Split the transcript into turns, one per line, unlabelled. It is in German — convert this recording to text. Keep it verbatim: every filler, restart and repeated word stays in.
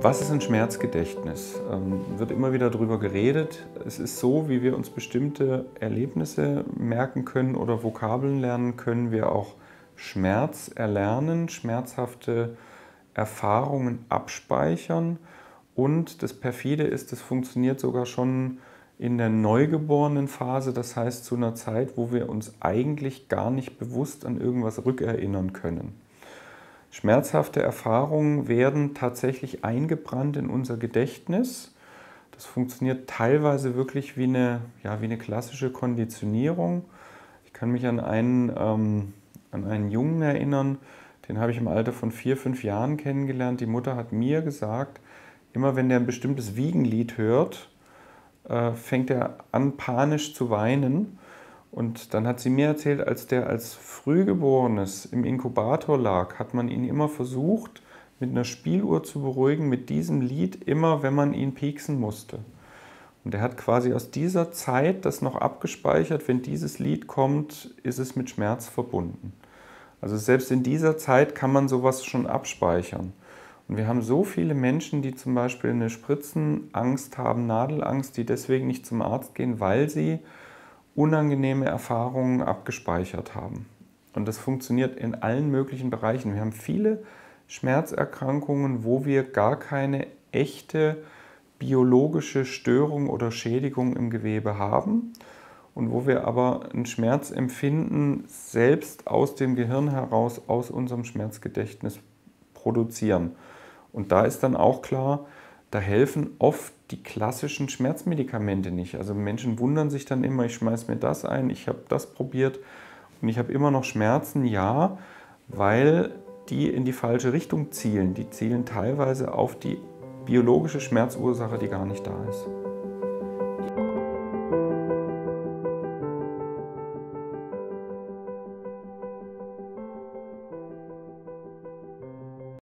Was ist ein Schmerzgedächtnis? Ähm, wird immer wieder darüber geredet. Es ist so, wie wir uns bestimmte Erlebnisse merken können oder Vokabeln lernen, können wir auch Schmerz erlernen, schmerzhafte Erfahrungen abspeichern. Und das perfide ist, das funktioniert sogar schon in der neugeborenen Phase, das heißt zu einer Zeit, wo wir uns eigentlich gar nicht bewusst an irgendwas rückerinnern können. Schmerzhafte Erfahrungen werden tatsächlich eingebrannt in unser Gedächtnis. Das funktioniert teilweise wirklich wie eine, ja, wie eine klassische Konditionierung. Ich kann mich an einen, ähm, an einen Jungen erinnern, den habe ich im Alter von vier, fünf Jahren kennengelernt. Die Mutter hat mir gesagt, immer wenn der ein bestimmtes Wiegenlied hört, äh, fängt er an, panisch zu weinen. Und dann hat sie mir erzählt, als der als Frühgeborenes im Inkubator lag, hat man ihn immer versucht, mit einer Spieluhr zu beruhigen, mit diesem Lied, immer wenn man ihn pieksen musste. Und er hat quasi aus dieser Zeit das noch abgespeichert, wenn dieses Lied kommt, ist es mit Schmerz verbunden. Also selbst in dieser Zeit kann man sowas schon abspeichern. Und wir haben so viele Menschen, die zum Beispiel eine Spritzenangst haben, Nadelangst, die deswegen nicht zum Arzt gehen, weil sie unangenehme Erfahrungen abgespeichert haben. Und das funktioniert in allen möglichen Bereichen. Wir haben viele Schmerzerkrankungen, wo wir gar keine echte biologische Störung oder Schädigung im Gewebe haben und wo wir aber ein Schmerzempfinden selbst aus dem Gehirn heraus, aus unserem Schmerzgedächtnis produzieren. Und da ist dann auch klar, da helfen oft die klassischen Schmerzmedikamente nicht. Also Menschen wundern sich dann immer, ich schmeiße mir das ein, ich habe das probiert und ich habe immer noch Schmerzen. Ja, weil die in die falsche Richtung zielen. Die zielen teilweise auf die biologische Schmerzursache, die gar nicht da ist.